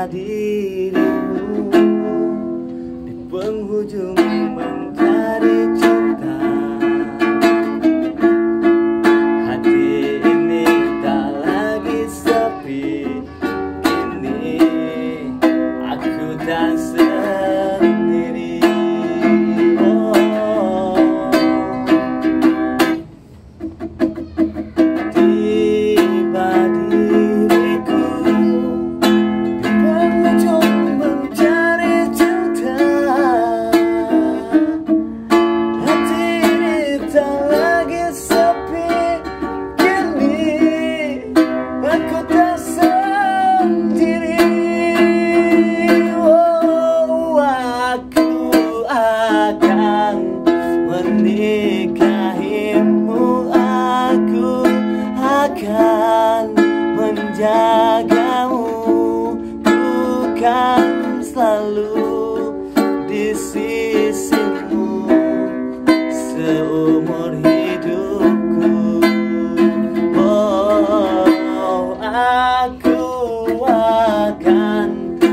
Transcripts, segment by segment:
dirimu di penghujung mencari cinta. Hati ini tak lagi sepi, kini aku tak sendiri. Tiba diriku di penghujung mencari cinta. Hati ini tak lagi sepi, kini aku tak sendiri. Oh, aku akan menikahimu, aku akan menjagamu, ku kan selalu di sisimu seumur hidupku. Oh, aku akan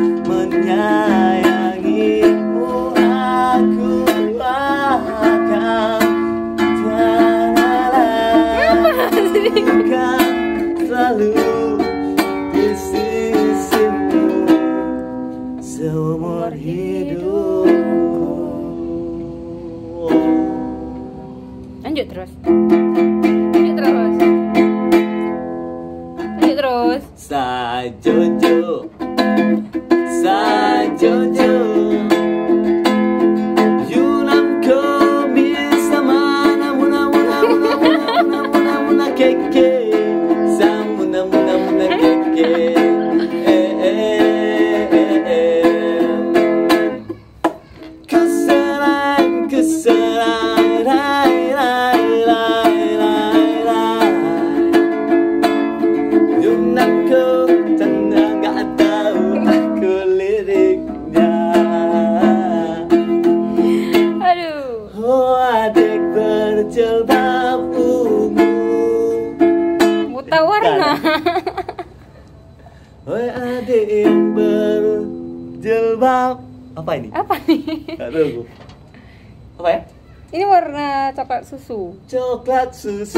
menyayangimu, aku akan akan selalu di sisimu seumur hidupku. Lanjut terus. Lanjut terus. Lanjut terus. Sajojo, sajojo, Yunamko bisa mana muna muna muna muna muna muna muna keke, samuna muna muna keke. Keserang keserang rai rai rai rai rai. Yunamko tanda gak tahu aku liriknya. Aduh. Oh, adik berjilbab ungu, Buta warna. oh adik yang berjilbab. Apa ini? Apa nih? Gak tahu aku. Apa ya? Ini warna coklat susu. Coklat susu.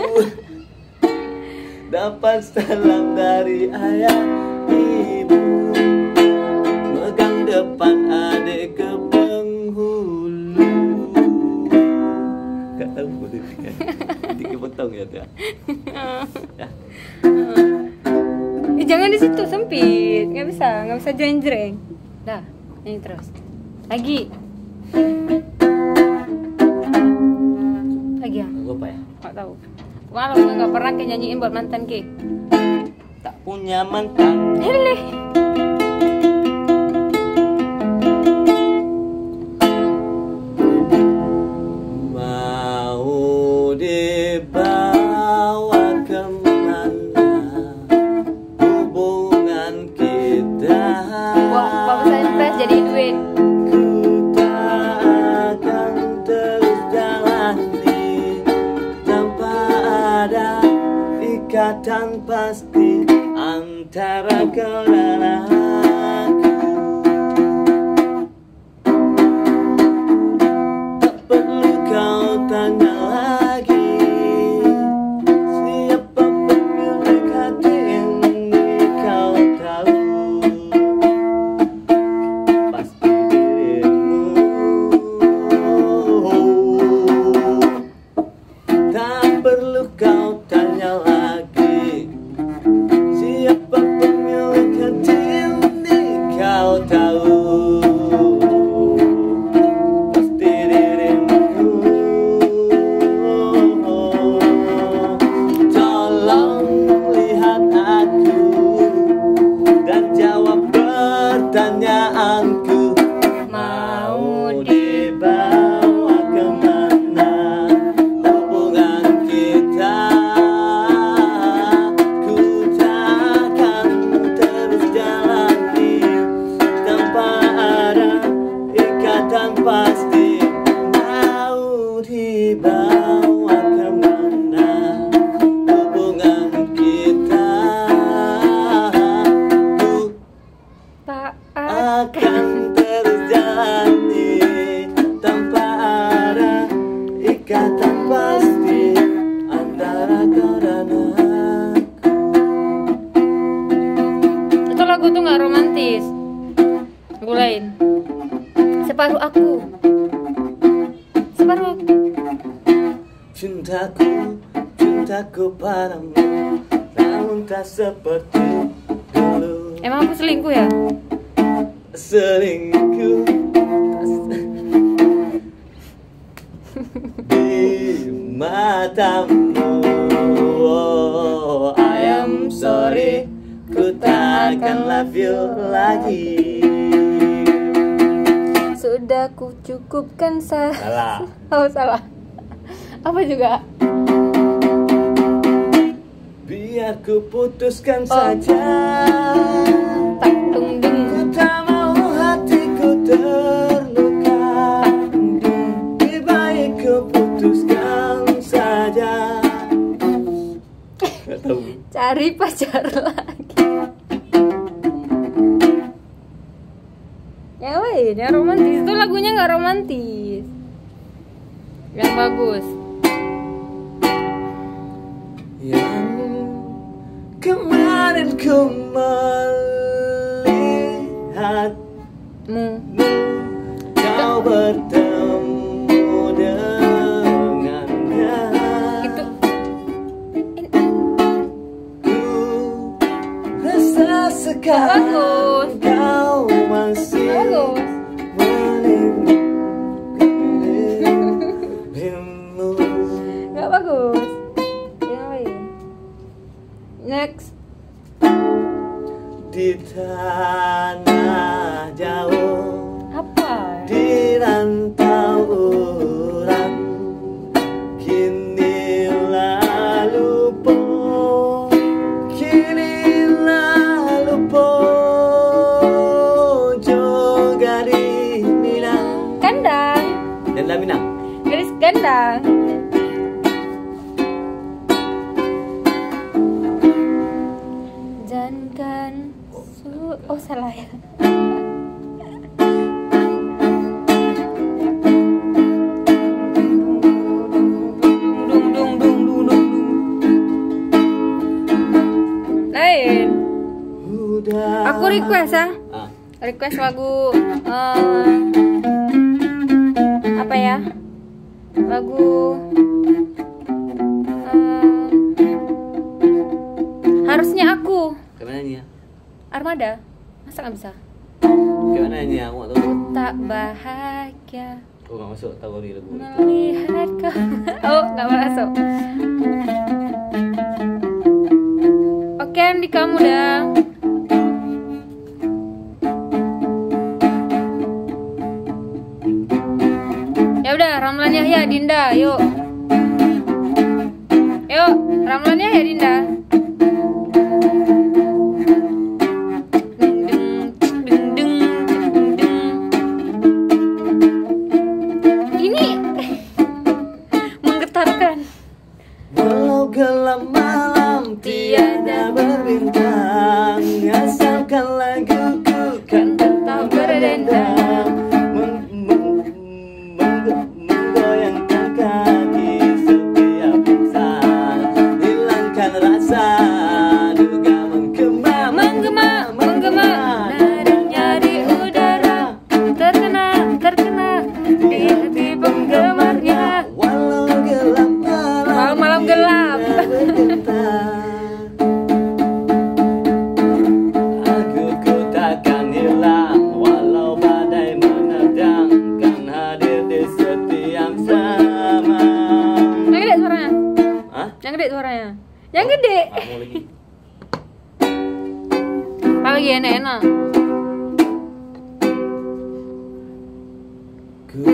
Dapat salam dari ayah ibu, megang depan adik ke penghulu. Gak tahu politiknya. Dikit potong ya tuh. Ya. Jangan di situ, sempit. Nggak bisa jreng-jreng. Dah, ini terus. Lagi ya? Apa ya? Nggak tahu. Kalau nggak pernah ke nyanyiin buat mantan ke? Tak punya mantan. Heleh. Mau dibawa kemana hubungan kita? Bapak saya jadi duit. Ku tak akan terus jalani tanpa ada ikatan pasti antara kau dan aku. Tak perlu kau tanya lagi siapa pemilik hati ini, kau tahu pasti dirimu. Tak perlu kau tanya lagi siapa pemilik hati ini. Itu lagu tuh nggak romantis. Lagu lain. Separuh aku. Separuh aku. Cintaku padamu, namun tak seperti dulu. Emang aku selingkuh ya? Selingkuh di matamu. Oh, I am sorry, ku tak akan love you lagi. Sudah ku cukupkan Salah. Oh salah. Apa juga? Biar ku putuskan saja. Tak dung dung. Ku tak mau hatiku terluka. Lebih baik ku putuskan saja. Gak tahu. Cari pacar lagi. Yang lain, yang romantis. Itu lagunya nggak romantis. Yang bagus. Yang kemarin ku melihatmu, kau bertemu dengannya. Itu Ku rasa sekarang bagus. kau masih Bagus. meninggalmu. Nggak bagus. Yang lain. Next. Di tanah jauh, Apa? di rantau orang, kini lalu juga di Minang. Gandang. Dan lah Minang. Garis gandang. Jangan oh salah ya. Lain. Aku request ya. Request lagu apa ya? Lagu harusnya aku. Gimana nih ya? Armada. Masa nggak bisa? Gimana nih ya? Aku nggak tahu. Tak bahagia Aku nggak masuk tahu di lagu. melihat kau. Oh, nggak masuk. Oke, Andi kamu dah. Ya udah, Ramlan Yahya, Dinda, yuk. Yuk, Ramlan Yahya, Dinda. Ini menggetarkan. Walau gelap malam tiada berbintang, asalkan laguku kan tetap berdendang, menggoyangkan kaki setiap insan, hilangkan rasa duga menggema, nadanya di udara, terkena di hati penggemarnya. walau gelap Malam gelap. Aku takkan hilang walau badai menerjang, kan hadir di setiap zaman. Yang gede suaranya. Hah? Yang gede suaranya. Yang gede. Kamu lagi. Lagi enak-enak. Ku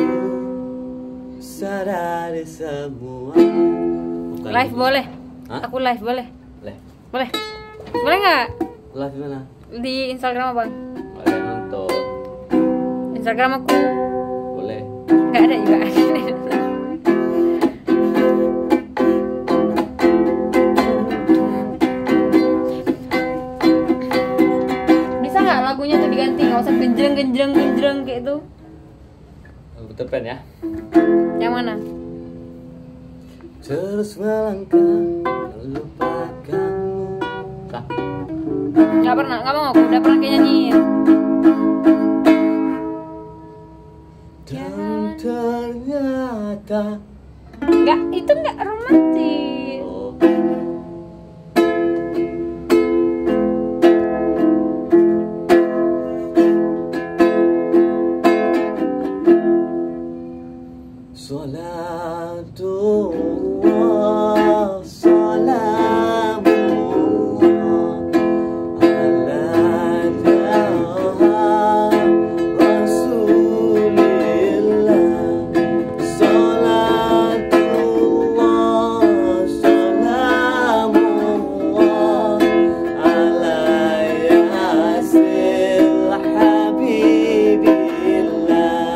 sadari semua. Bukan Live lagi. boleh. Hah? Aku live boleh. Live. Boleh. Boleh nggak? Live di mana? Di Instagram abang. Ada yang nonton. Instagram aku. Boleh. Nggak ada juga. Bisa nggak lagunya tuh diganti? Nggak usah genjreng kayak itu. Lagu Terpen ya. Yang mana? Terus melangkah melupakanmu. Kak, Nggak pernah, nggak mau. Aku udah pernah kayak nyanyiin. dan ternyata Nggak, itu nggak romantis. oh, Salatullah, salamullah ala taha Rasulillah. Salatullah, salamullah ala yasil habibillah.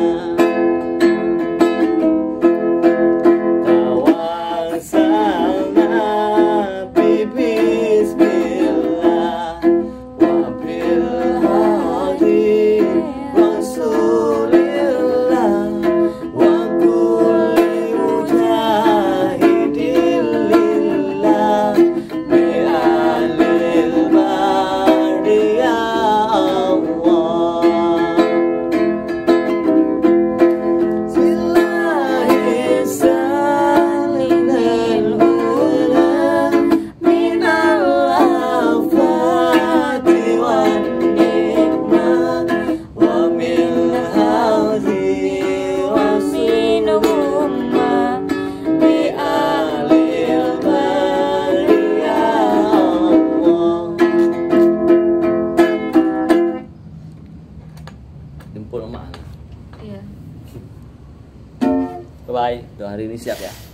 Tawassalna bismillah wa bil hadi Rasulillah wa kulli mujahidin lillah bi alil bari ya Allah. Silahi salinal ula minal afati wan nikmat wa min hazi wa min umma bi alil bari ya Allah. Jempol mana? Iya. Bye-bye. Doa hari ini siap ya.